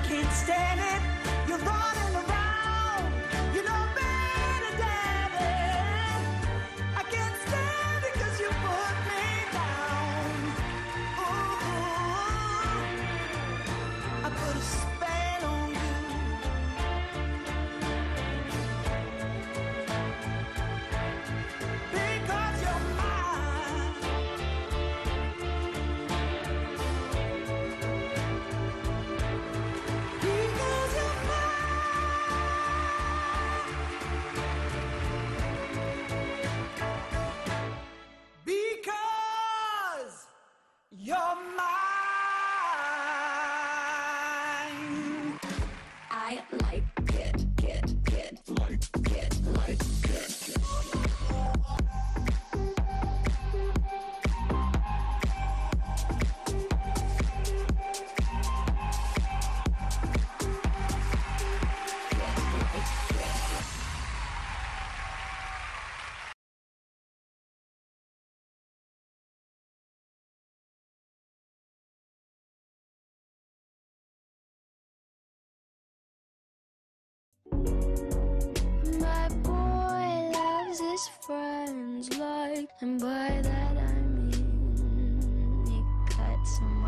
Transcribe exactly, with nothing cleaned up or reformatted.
can't stand it. You're running around. You know better, Daddy. I can't stand it 'cause you put me down. Ooh, I put a spell on you. Because you're mine. Because you're mine. Because you're mine. I like it, it, it, like it, like it. My boy loves his friends like, and by that I mean he cuts 'em